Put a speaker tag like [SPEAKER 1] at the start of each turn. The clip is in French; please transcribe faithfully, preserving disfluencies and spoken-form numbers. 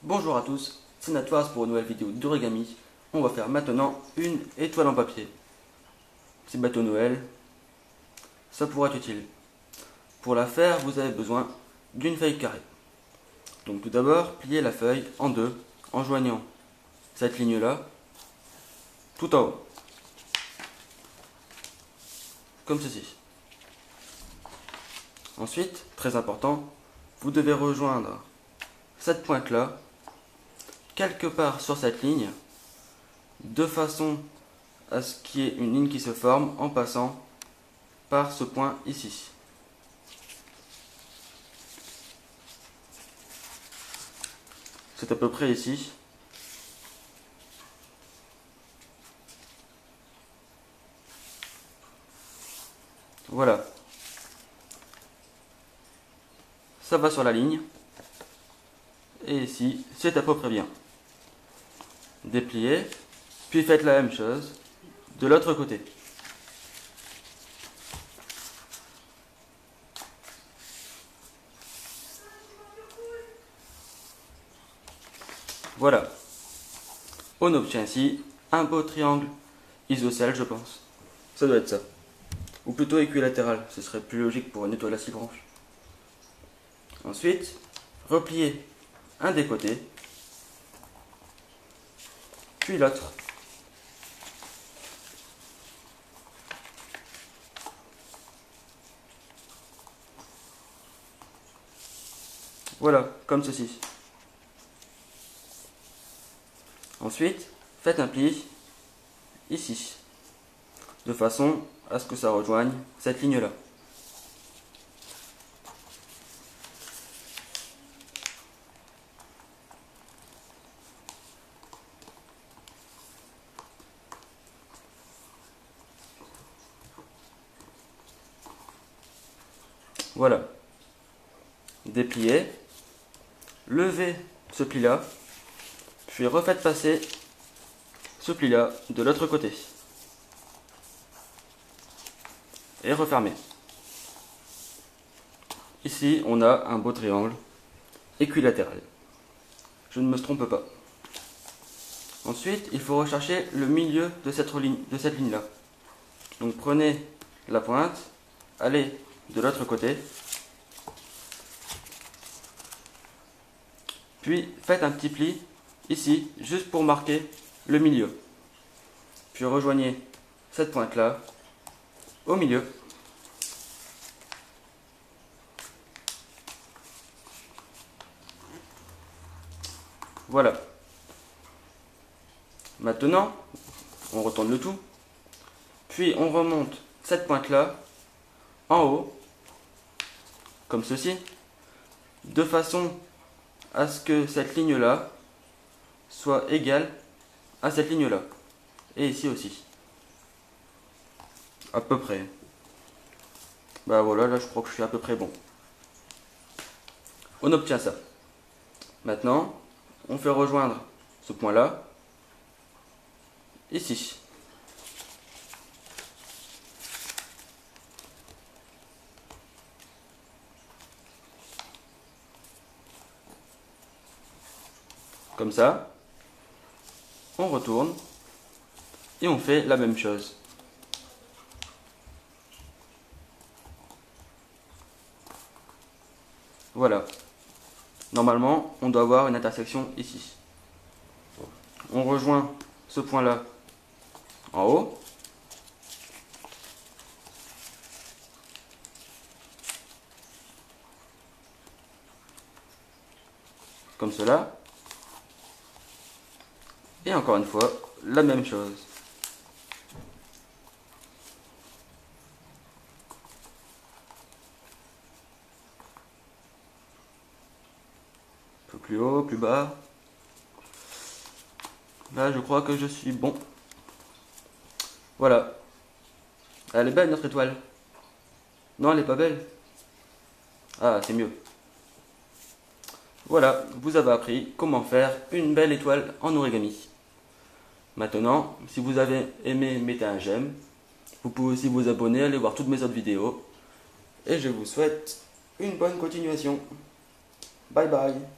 [SPEAKER 1] Bonjour à tous, c'est Natwas pour une nouvelle vidéo d'origami. On va faire maintenant une étoile en papier. C'est bateau Noël, ça pourrait être utile. Pour la faire, vous avez besoin d'une feuille carrée. Donc tout d'abord, pliez la feuille en deux en joignant cette ligne-là tout en haut. Comme ceci. Ensuite, très important, vous devez rejoindre cette pointe-là quelque part sur cette ligne de façon à ce qu'il y ait une ligne qui se forme en passant par ce point ici. C'est à peu près ici. Voilà. Ça va sur la ligne. Et ici, c'est à peu près bien. Dépliez, puis faites la même chose de l'autre côté. Voilà. On obtient ici un beau triangle isocèle, je pense. Ça doit être ça. Ou plutôt équilatéral, ce serait plus logique pour une étoile à six branches. Ensuite, repliez un des côtés, puis l'autre. Voilà, comme ceci. Ensuite, faites un pli ici, de façon à ce que ça rejoigne cette ligne-là. Voilà. Dépliez, levez ce pli-là, puis refaites passer ce pli-là de l'autre côté. Et refermez. Ici, on a un beau triangle équilatéral. Je ne me trompe pas. Ensuite, il faut rechercher le milieu de cette ligne, de cette ligne-là. Donc prenez la pointe, allez de l'autre côté, puis faites un petit pli ici, juste pour marquer le milieu. Puis rejoignez cette pointe-là au milieu. Voilà. Maintenant, on retourne le tout. Puis on remonte cette pointe-là en haut, comme ceci, de façon à ce que cette ligne-là soit égale à cette ligne-là. Et ici aussi. À peu près. Bah voilà, là je crois que je suis à peu près bon. On obtient ça. Maintenant, on fait rejoindre ce point-là, ici. Comme ça, on retourne et on fait la même chose. Voilà. Normalement, on doit avoir une intersection ici. On rejoint ce point-là en haut. Comme cela. Et encore une fois, la même chose. Un peu plus haut, plus bas. Là, je crois que je suis bon. Voilà. Elle est belle, notre étoile. Non, elle n'est pas belle. Ah, c'est mieux. Voilà, vous avez appris comment faire une belle étoile en origami. Maintenant, si vous avez aimé, mettez un j'aime. Vous pouvez aussi vous abonner, aller voir toutes mes autres vidéos. Et je vous souhaite une bonne continuation. Bye bye.